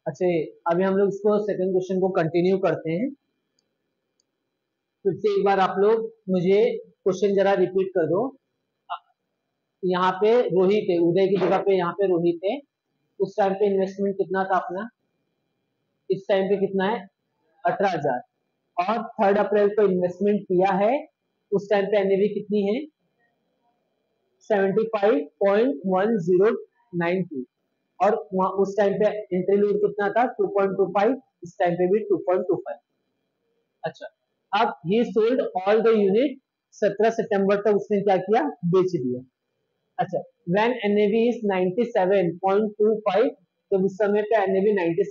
अच्छा, अभी हम लोग इसको सेकंड क्वेश्चन को कंटिन्यू करते हैं। फिर से एक बार आप लोग मुझे क्वेश्चन जरा रिपीट कर दो। यहाँ पे रोहित है, उदय की जगह पे यहाँ पे रोहित है। उस टाइम पे इन्वेस्टमेंट कितना था अपना, इस टाइम पे कितना है 18,000। और 3 अप्रैल को इन्वेस्टमेंट किया है, उस टाइम पे एनएवी कितनी है 75.1092। और उस टाइम पे एंट्री लोड कितना था 2.25, इस टाइम पे भी 2.25। अच्छा, अब ये सोल्ड ऑल द यूनिट 17 सितंबर तक उसने क्या किया, बेच दिया। अच्छा, व्हेन एनएवी इज 97.25, तो उस समय पे एनएवी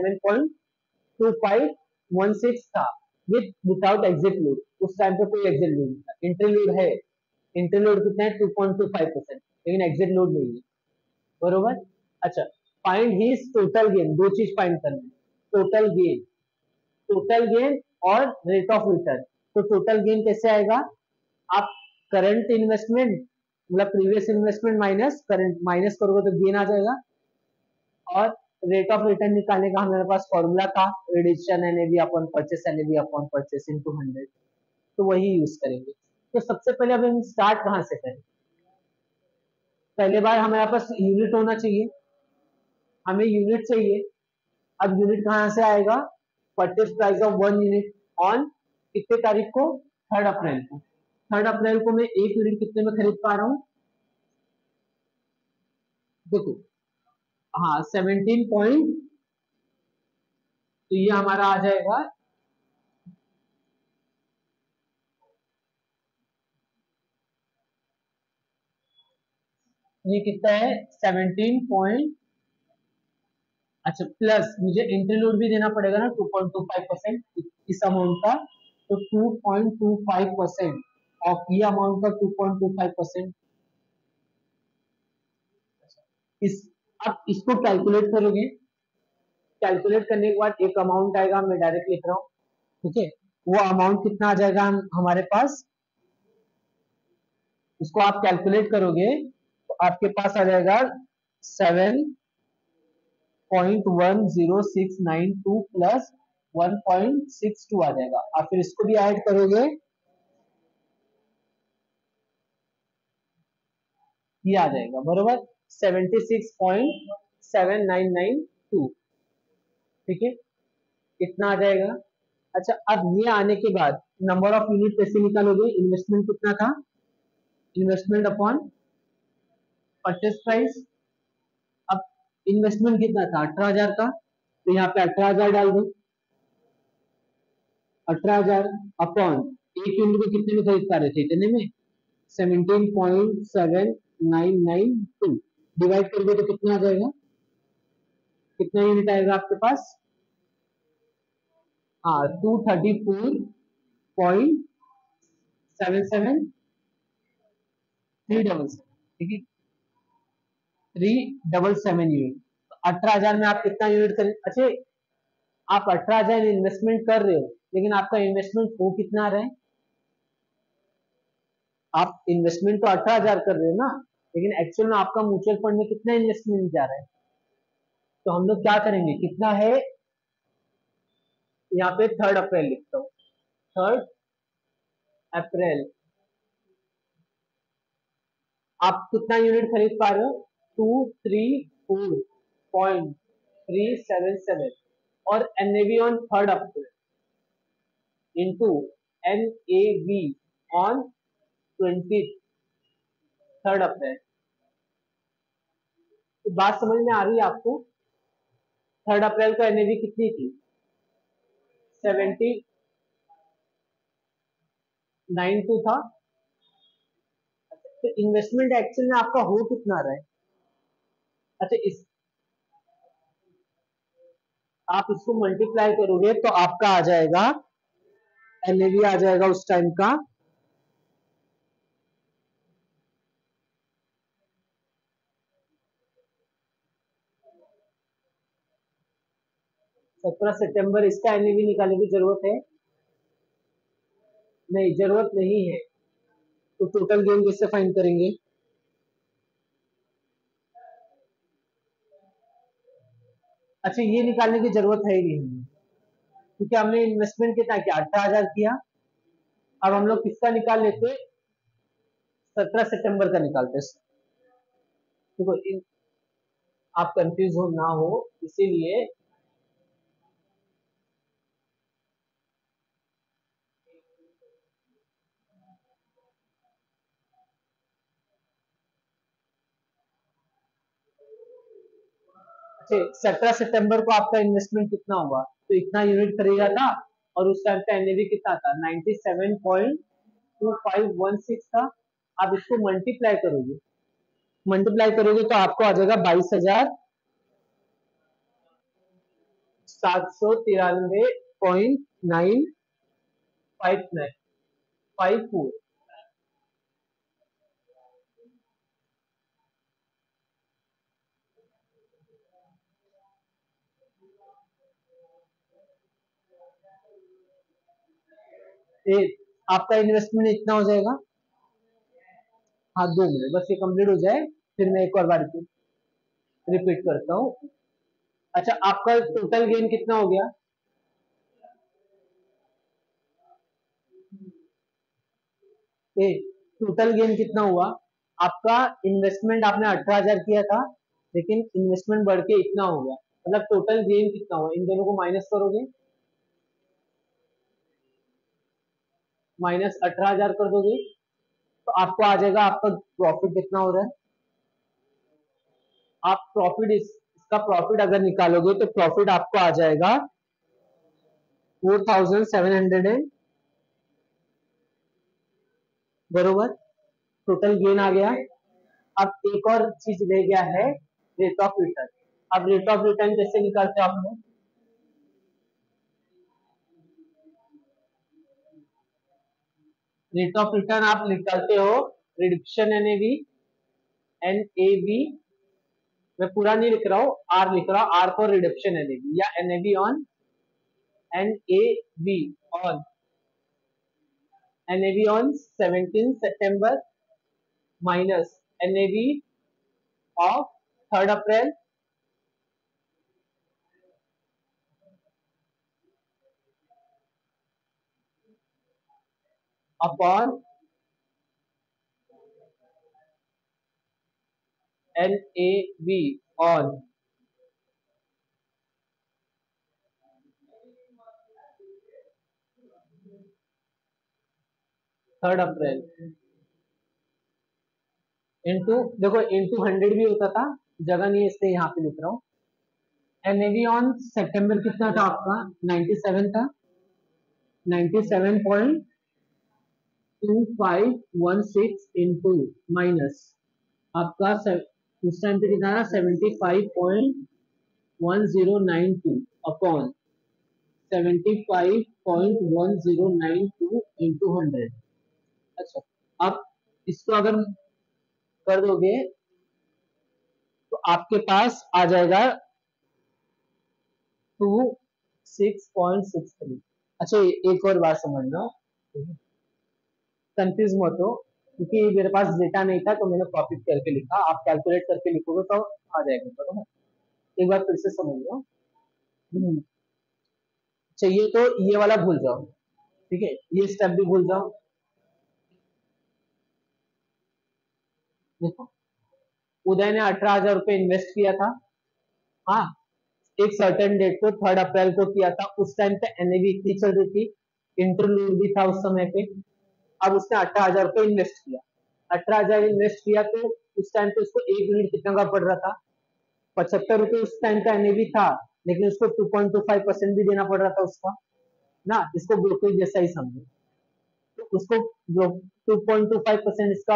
97.2516 था विदाउट एग्जिट लोड। उस टाइम पे कोई एग्जिट लोड नहीं था, एंट्री लोड है, एंट्री लोड कितना है 2.25%, लेकिन एग्जिट लोड नहीं है, बरोबर। अच्छा, फाइंड हिज टोटल गेन, दो चीज फाइंड करनी है, टोटल गेन, टोटल गेन और रेट ऑफ रिटर्न। तो टोटल गेन कैसे आएगा, आप करंट इन्वेस्टमेंट मतलब previous investment minus current minus करोगे तो गेन आ जाएगा। और रेट ऑफ रिटर्न निकालने का हमारे पास फॉर्मूला था, reduction NAV upon purchase NAV upon purchase into 100, तो वही यूज करेंगे। तो सबसे पहले अब हम स्टार्ट कहां से करें, पहले बार हमारे पास यूनिट होना चाहिए, हमें यूनिट चाहिए। अब यूनिट कहां से आएगा, purchase price of 1 unit on कितने तारीख को 3 अप्रैल को। 3 अप्रैल को मैं 1 यूनिट कितने में खरीद पा रहा हूँ, देखो, हाँ 17 पॉइंट, तो ये हमारा आ जाएगा ये कितना है 17 पॉइंट। अच्छा, प्लस मुझे एंट्री लोड भी देना पड़ेगा ना 2.25% इस अमाउंट का, तो 2.25% ऑफ ये अमाउंट का 2.25%। इस अब इसको कैलकुलेट करोगे, कैलकुलेट करने के बाद एक अमाउंट आएगा, मैं डायरेक्ट लिख रहा हूँ, ठीक है। वो अमाउंट कितना आ जाएगा हमारे पास, इसको आप कैलकुलेट करोगे तो आपके पास आ जाएगा 7.10692 प्लस 1.62 आ जाएगा। आप फिर इसको भी ऐड करोगे, ये आ जाएगा बरोबर 76.7992, ठीक है, इतना आ जाएगा। अच्छा, अब ये आने के बाद नंबर ऑफ यूनिट कैसे निकालोगे, इन्वेस्टमेंट कितना था, इन्वेस्टमेंट अपॉन परचेस प्राइस। अब इन्वेस्टमेंट कितना था 18,000 का, तो यहाँ पे 18,000 डाल दो, 18,000 अपॉन एक यूनिट को कितने में खरीद पा रहे थे, इतने में 17.7992 डिवाइड कर दो तो कितना आ जाएगा, कितना यूनिट आएगा आपके पास, हाँ 234.77 ठीक है, 377 यूनिट। 18,000 में आप कितना यूनिट खरीद, अच्छा आप 18,000 इन्वेस्टमेंट कर रहे हो, लेकिन आपका इन्वेस्टमेंट हो कितना रहे, आप इन्वेस्टमेंट तो 18,000 कर रहे हो ना, लेकिन एक्चुअल में आपका म्यूचुअल फंड में कितना इन्वेस्टमेंट जा रहा है। तो हम लोग क्या करेंगे, कितना है, यहाँ पे 3 अप्रैल लिखता हूँ, 3 अप्रैल आप कितना यूनिट खरीद पा रहे हो 234.377 और NAV on 3 April into NAV on 23 April. तो बात समझ में आ रही है आपको, 3 अप्रैल को एनएवी कितनी थी 7092 था। तो इन्वेस्टमेंट एक्चुअल में आपका हो कितना रहा है, अच्छा इस आप इसको मल्टीप्लाई करोगे तो आपका आ जाएगा एनएवी आ जाएगा उस टाइम का 17 सितंबर, इसका एनएवी निकालने की जरूरत है, नहीं जरूरत नहीं है। तो टोटल गेन कैसे फाइंड करेंगे, अच्छा ये निकालने की जरूरत है ही नहीं हमें, क्योंकि हमने इन्वेस्टमेंट कितना किया, 18,000 किया। अब हम लोग किसका निकाल लेते, 17 सितंबर का निकालते हैं। देखो आप कंफ्यूज हो ना हो इसीलिए अच्छा, 17 सितंबर को आपका इन्वेस्टमेंट कितना हुआ, तो इतना यूनिट खरीदा था और उस टाइम पे एनएवी कितना था, 97.2516 था। आप इसको मल्टीप्लाई करोगे तो आपको आ जाएगा 22,793.954। आपका इन्वेस्टमेंट इतना हो जाएगा। हाँ 2 मिनट बस ये कंप्लीट हो जाए, फिर मैं एक और बार रिपीट करता हूँ। अच्छा आपका टोटल गेन कितना हो गया, टोटल गेन कितना हुआ आपका, इन्वेस्टमेंट आपने 18,000 किया था, लेकिन इन्वेस्टमेंट बढ़ के इतना हो गया, मतलब टोटल गेन कितना हुआ, इन दोनों को माइनस करोगे, -18,000 कर दोगे तो आपको आ जाएगा आपका प्रॉफिट कितना हो रहा है। आप प्रॉफिट इसका प्रॉफिट अगर निकालोगे तो प्रॉफिट आपको आ जाएगा 4,700 बरोबर, टोटल गेन आ गया। अब एक और चीज रह गया है, रेट ऑफ रिटर्न। अब रेट ऑफ रिटर्न कैसे निकालते हो आप लोग, रेट ऑफ रिटर्न आप निकालते हो रिडक्शन एनएवी, एनएवी, मैं पूरा नहीं लिख रहा हूँ, आर लिख रहा हूँ, आर फॉर रिडक्शन एनएवी, या NAV on, NAV on, NAV on 17 सितंबर minus NAV of 3 April upon NAV on 3 April into, देखो इंटू 100 भी होता था, जगह नहीं है इसलिए यहाँ पे लिख रहा हूँ। एनएवी ऑन सितंबर कितना था आपका, 97 था, 97.2516 इंटू माइनस आपका उस टाइम पे कितना था, 75.1092 अपॉन 75.1092 इंटू 100। अच्छा अब इसको अगर कर दोगे तो आपके पास आ जाएगा 26.63। अच्छा एक और बात समझना, कंफ्यूज मत हो, क्योंकि मेरे पास डेटा नहीं था तो मैंने कॉपी करके लिखा, आप कैलकुलेट करके लिखोगे तो आ जाएगा, बरोबर। एक बार फिर से समझ लो, चाहिए तो ये वाला भूल जाओ, ठीक है, ये स्टेप भी भूल जाओ। देखो उदय ने 18,000 रुपए इन्वेस्ट किया था, हाँ, एक सर्टेन डेट को 3 अप्रैल को किया था, उस टाइम पे एनएवी इतनी चल रही थी, इंटरलूड भी था उस समय पे। अब उसने 18,000 रुपए इन्वेस्ट किया, 18,000 इन्वेस्ट किया तो उस टाइम पे उसको एक यूनिट कितना का पड़ रहा था, 75 रुपए उस टाइम का एनएवी था, लेकिन उसको 2.25% भी देना पड़ रहा था उसका ना, इसको ब्रोकरेज जैसा ही समझो, तो उसको 2.25% इसका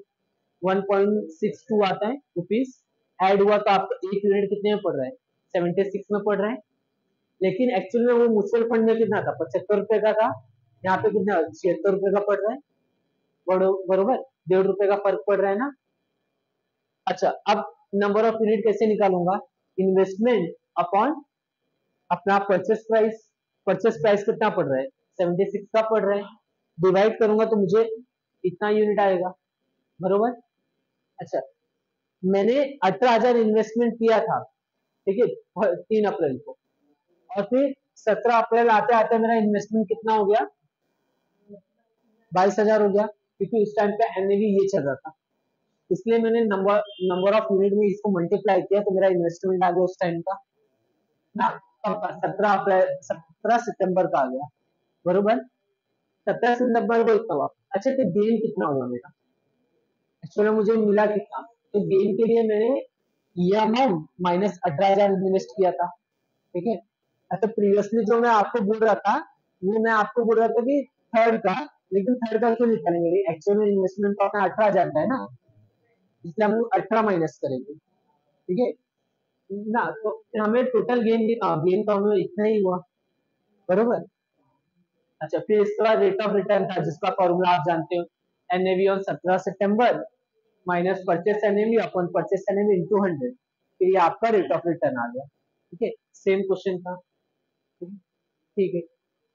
1.62 आता है रुपीज, ऐड हुआ तो आपको एक यूनिट कितने में पड़ रहा है, 76 में पड़ रहा है। लेकिन एक्चुअल में वो म्यूचुअल फंड में कितना था, 75 रुपए का था, यहाँ पे कितना 76 रुपए का पड़ रहा है, बरोबर, 1.5 रुपए का फर्क पड़ रहा है ना। अच्छा अब नंबर ऑफ यूनिट कैसे निकालूंगा, इन्वेस्टमेंट अपॉन अपना परचेस प्राइस कितना पड़ रहा है, 76 का पड़ रहा है, डिवाइड करूंगा तो मुझे इतना यूनिट आएगा, बरोबर। अच्छा मैंने 18,000 इन्वेस्टमेंट किया था, ठीक है, 3 अप्रैल को। और फिर 17 अप्रैल आते आते मेरा इन्वेस्टमेंट कितना हो गया, 22,000 हो गया, क्योंकि उस टाइम पे एनएवी ये चल रहा था, इसलिए मैंने नंबर नंबर ऑफ यूनिट में इसको मल्टीप्लाई किया तो मेरा इन्वेस्टमेंट आ गया उस टाइम का ना, 17 अप्रैल 17 सितंबर का आ गया, बरोबर। 17 सितंबर को इतना हुआ। अच्छा, तो गेन कितना हुआ मेरा, एक्चुअली मुझे मिला कितना, तो गेन के लिए मैंने ये अमाउंट माइनस 18,000 इन्वेस्ट किया था, ठीक है। अच्छा, प्रीवियसली जो मैं आपको बोल रहा था, वो मैं आपको बोल रहा था कि थर्ड का, लेकिन थर्ड का क्यों निकालेंगे, एक्चुअल में इन्वेस्टमेंट तो अपना 18,000 का है ना, इसलिए हम 18 माइनस करेंगे, ठीक है ना। तो हमें टोटल गेन गेन तो हमें इतना ही हुआ, बरोबर। अच्छा, फिर इसके बाद रेट ऑफ रिटर्न था, जिसका फॉर्मूला आप जानते हो, एनएवी ऑन 17 सितंबर minus purchase NAV upon purchase NAV into 100, फिर ये आपका रेट ऑफ रिटर्न आ गया, ठीक है। सेम क्वेश्चन था, ठीक है,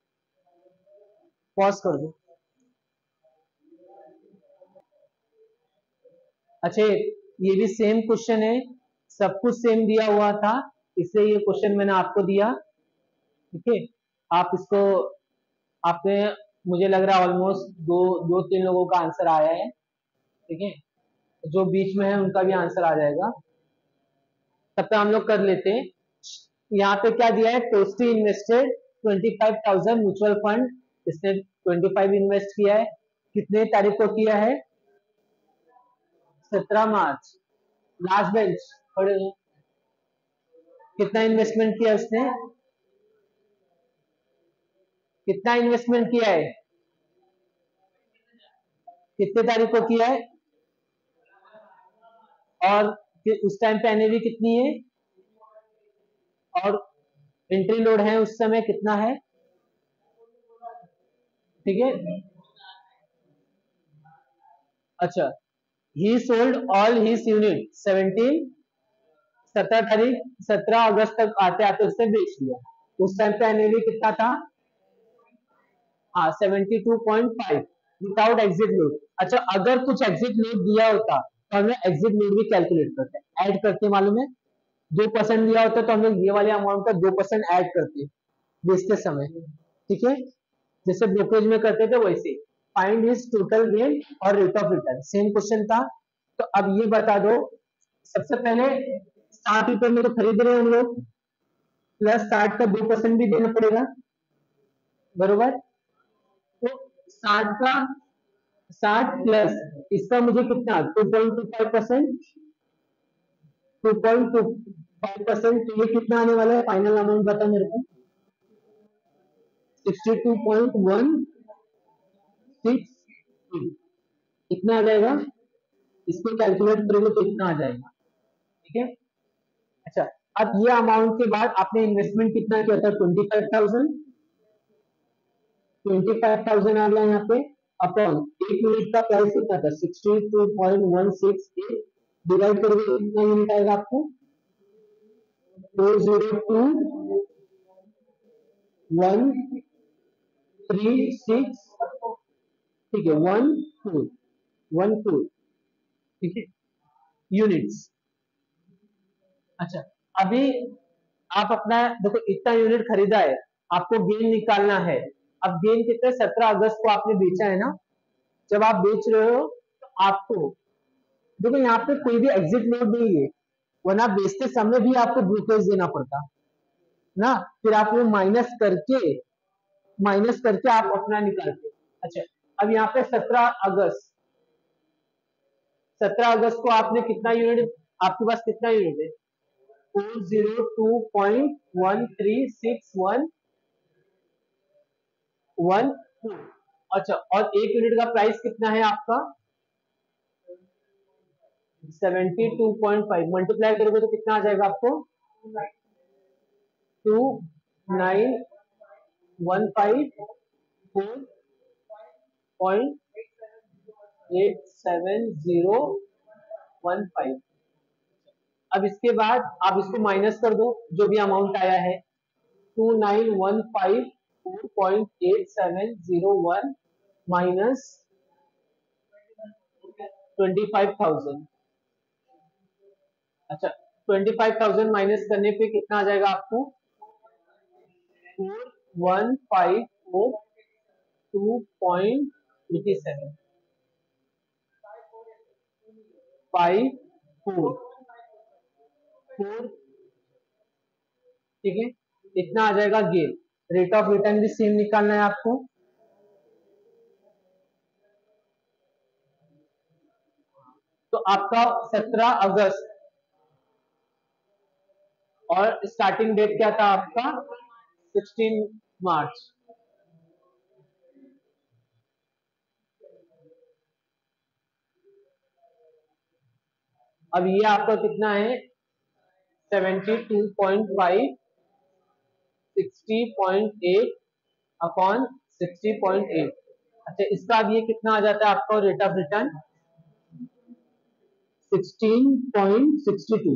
पॉज कर दो। अच्छा, ये भी सेम क्वेश्चन है, सब कुछ सेम दिया हुआ था, इसलिए ये क्वेश्चन मैंने आपको दिया, ठीक है। आप इसको, आपने, मुझे लग रहा है ऑलमोस्ट दो दो तीन लोगों का आंसर आया है, ठीक है, जो बीच में है उनका भी आंसर आ जाएगा। तब तक हम लोग कर लेते हैं। यहाँ पे क्या दिया है, टोस्टी इन्वेस्टेड 25,000 म्यूचुअल फंड, इसने 25 इन्वेस्ट किया है, कितने तारीख को किया है, 17 मार्च। लास्ट बेंच खड़े हो। कितना इन्वेस्टमेंट किया उसने, कितना इन्वेस्टमेंट किया है, कितने तारीख को किया है, और उस टाइम पे एनएवी कितनी है, और एंट्री लोड है उस समय कितना है, ठीक है। अच्छा, he sold all his unit 17 अगस्त तक आते आते उसने बेच दिया, उस टाइम पे एनएवी कितना था, हाँ 72.5 विदाउट एग्जिट लोड। अच्छा, अगर कुछ एग्जिट लोड दिया होता तो हमें एग्जिट लोड भी कैलकुलेट करते हैं, ऐड करते, मालूम है, 2% दिया होता तो हम लोग ये वाले अमाउंट का 2% ऐड करते बेचते समय, ठीक है, जैसे ब्रोकरेज में करते थे वैसे। फाइंड हिज टोटल गेन और rate of return, same question था। तो अब ये बता दो, सबसे पहले 60 रुपए में तो खरीद रहे हैं हम लोग, प्लस 60 का 2% भी देना पड़ेगा, बरोबर। तो 60 प्लस इसका मुझे कितना 2.25%, 2.25%, तो ये कितना आने वाला है, फाइनल अमाउंट बता मेरे को, 62.163 कितना आ जाएगा, इसको कैलकुलेट करोगे तो इतना आ जाएगा, ठीक है। अच्छा, अब ये अमाउंट के बाद आपने इन्वेस्टमेंट कितना किया था, 25,000, 25,000 आ गया यहाँ पे, अपॉन एक यूनिट का प्राइस कितना था, 62.168, डिवाइड करोगे तो कितना यूनिट आएगा आपको, 402,136, ठीक है, 12 ठीक है, यूनिट्स। अच्छा, अभी आप अपना देखो, इतना यूनिट खरीदा है, आपको गेन निकालना है। अब गेन कितने, 17 अगस्त को आपने बेचा है ना, जब आप बेच रहे हो तो आपको देखो यहाँ पे कोई भी एग्जिट लोड नहीं है, वरना बेचते समय भी आपको ब्रोकरेज देना पड़ता ना, फिर आप वो माइनस करके आप अपना निकालते। अच्छा, अब यहाँ पे 17 अगस्त को आपने कितना यूनिट, आपके पास कितना यूनिट है, 402.13611। अच्छा, और एक यूनिट का प्राइस कितना है आपका, 72.5, मल्टीप्लाई करोगे तो कितना आ जाएगा आपको, 29,154.87015। अब इसके बाद आप इसको माइनस कर दो, जो भी अमाउंट आया है, 29,154.8701 माइनस 25,000। अच्छा, 25,000 माइनस करने पे कितना आ जाएगा आपको? 4154.2.87 544, ठीक है, इतना आ जाएगा गेन। रेट ऑफ रिटर्न भी सेम निकालना है आपको। तो आपका 17 अगस्त और स्टार्टिंग डेट क्या था आपका? 16 मार्च। अब ये आपका कितना है? 72.5 60.8 अपॉन 60.8। अच्छा, इसका अब ये कितना आ जाता है आपका रेट ऑफ रिटर्न? 16.62।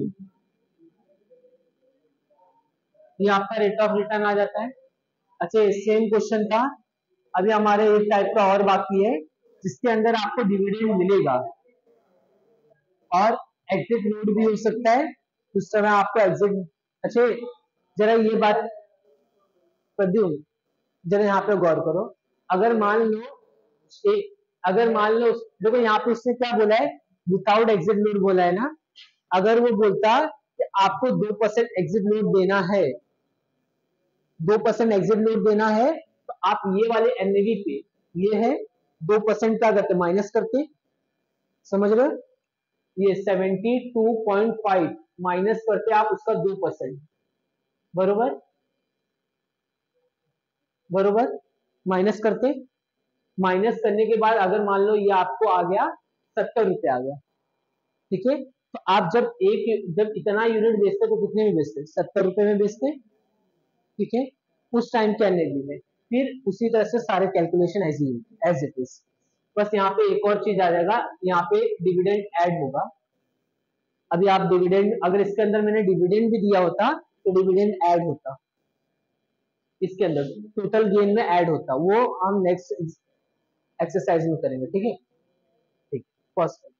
ये आपका रेट ऑफ रिटर्न आ जाता है। अच्छा, सेम क्वेश्चन था, अभी हमारे एक टाइप का और बाकी है जिसके अंदर आपको डिविडेंड मिलेगा और एग्जिट लोड भी हो सकता है उस समय आपको एग्जिट। अच्छा, जरा ये बात प्रद्युम्न, जरा यहाँ पे गौर करो। अगर मान लो अगर मान लो देखो यहाँ पे उसने क्या बोला है? विदाउट एग्जिट लोड बोला है ना। अगर वो बोलता कि आपको 2% एग्जिट लोड देना है, 2% एग्जिट लोड देना है, तो आप ये वाले एनएवी पे, ये है 2% क्या करते? माइनस करते। समझ रहे हो? ये 72.5 माइनस करते आप उसका 2%। बरोबर बरोबर, माइनस करते। माइनस करने के बाद अगर मान लो ये आपको आ गया 70 रुपए आ गया, ठीक है, तो आप जब इतना यूनिट बेचते तो कितने में बेचते? 70 रुपए में बेचते, ठीक है, उस टाइम के एनएवी में। फिर उसी तरह से सारे कैलकुलेशन एज इट इज। बस यहाँ पे एक और चीज आ जाएगा, यहाँ पे डिविडेंड ऐड होगा। अभी आप डिविडेंड, अगर इसके अंदर मैंने डिविडेंड भी दिया होता तो डिविडेंड ऐड होता, इसके अंदर टोटल गेन में ऐड होता। वो हम नेक्स्ट एक्सरसाइज में करेंगे, ठीक है। ठीक, फर्स्ट